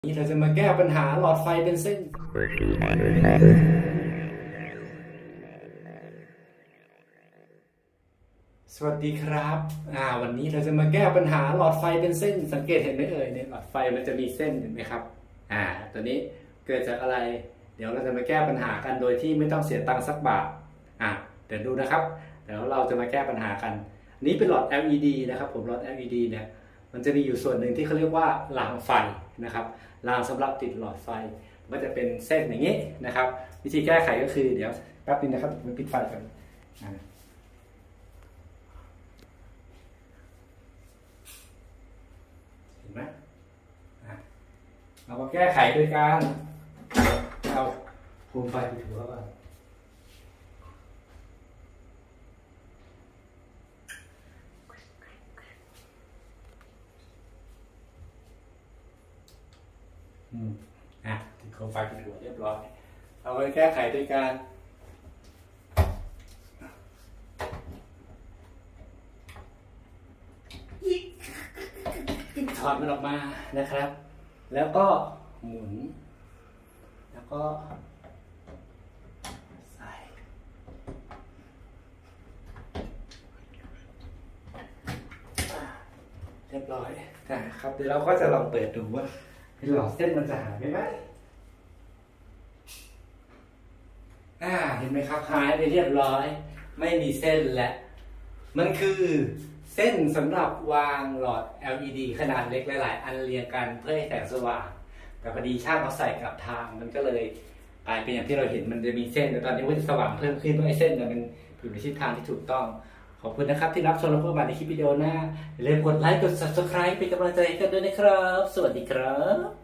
นี้เราจะมาแก้ปัญหาหลอดไฟเป็นเส้นสวัสดีครับวันนี้เราจะมาแก้ปัญหาหลอดไฟเป็นเส้นสังเกตเห็นไหมเอ่ยเนี่ยหลอดไฟมันจะมีเส้นเห็นไหมครับตัวนี้เกิดจากอะไรเดี๋ยวเราจะมาแก้ปัญหากันโดยที่ไม่ต้องเสียตังค์สักบาทเดี๋ยวดูนะครับเดี๋ยวเราจะมาแก้ปัญหากันนี้เป็นหลอด LED นะครับผมหลอด LED เนี่ยมันจะมีอยู่ส่วนหนึ่งที่เขาเรียกว่ารางไฟนะครับรางสำหรับติดหลอดไฟก็จะเป็นเส้นอย่างนี้นะครับวิธีแก้ไขก็คือเดี๋ยวแป๊บนึงนะครับมันปิดไฟก่อนเห็นไหมเราก็แก้ไขโดยการเอาโคมไฟไปถูแล้วกันติดโคมไฟติดหัวเรียบร้อยเราไปแก้ไขด้วยการถอดมันออกมานะครับแล้วก็หมุนแล้วก็ใส่เรียบร้อยครับเดี๋ยวเราก็จะลองเปิดดูว่าหลอดเส้นมันจะหายไปไหมเห็นไหมครับหายไปเรียบร้อยไม่มีเส้นแล้วมันคือเส้นสำหรับวางหลอด LED ขนาดเล็กหลายๆอันเรียงกันเพื่อให้แสงสว่างแต่พอดีช่างเขาใส่กลับทางมันก็เลยกลายเป็นอย่างที่เราเห็นมันจะมีเส้นแต่ตอนนี้มันจะสว่างเพิ่มขึ้นเพราะไอ้เส้นมันอยู่ในทิศทางที่ถูกต้องขอบคุณนะครับที่รับชมและพบกันในคลิปวิดีโอหน้าอย่าลืมกดไลค์กด Subscribe เป็นกำลังใจให้กันด้วยนะครับสวัสดีครับ